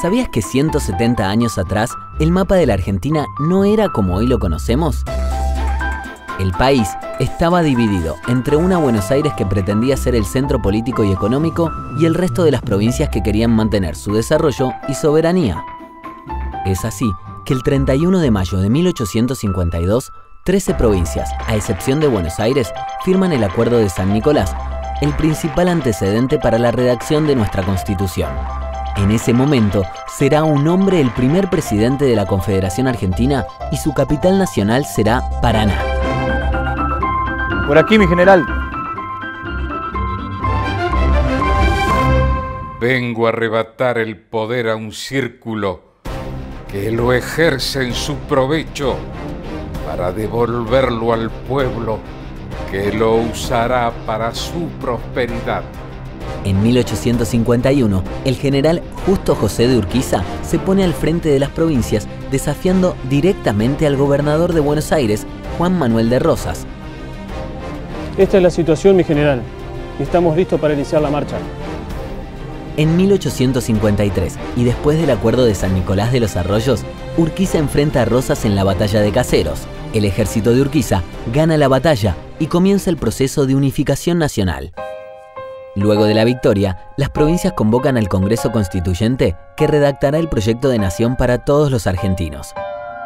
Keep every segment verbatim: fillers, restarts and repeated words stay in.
¿Sabías que ciento setenta años atrás el mapa de la Argentina no era como hoy lo conocemos? El país estaba dividido entre una Buenos Aires que pretendía ser el centro político y económico y el resto de las provincias que querían mantener su desarrollo y soberanía. Es así que el treinta y uno de mayo de mil ochocientos cincuenta y dos, trece provincias, a excepción de Buenos Aires, firman el Acuerdo de San Nicolás, el principal antecedente para la redacción de nuestra Constitución. En ese momento, será un hombre el primer presidente de la Confederación Argentina y su capital nacional será Paraná. Por aquí, mi general. Vengo a arrebatar el poder a un círculo que lo ejerce en su provecho para devolverlo al pueblo que lo usará para su prosperidad. En mil ochocientos cincuenta y uno, el general Justo José de Urquiza se pone al frente de las provincias desafiando directamente al gobernador de Buenos Aires, Juan Manuel de Rosas. Esta es la situación, mi general, y estamos listos para iniciar la marcha. En mil ochocientos cincuenta y tres, y después del Acuerdo de San Nicolás de los Arroyos, Urquiza enfrenta a Rosas en la batalla de Caseros. El ejército de Urquiza gana la batalla y comienza el proceso de unificación nacional. Luego de la victoria, las provincias convocan al Congreso Constituyente que redactará el proyecto de nación para todos los argentinos.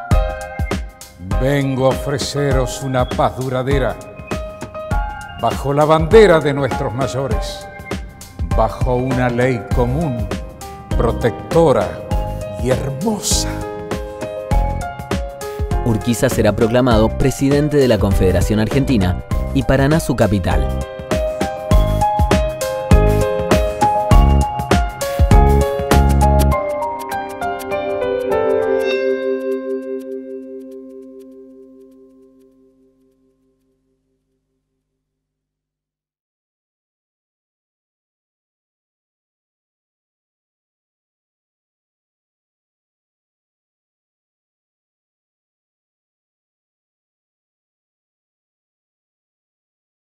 Vengo a ofreceros una paz duradera, bajo la bandera de nuestros mayores, bajo una ley común, protectora y hermosa. Urquiza será proclamado presidente de la Confederación Argentina y Paraná su capital.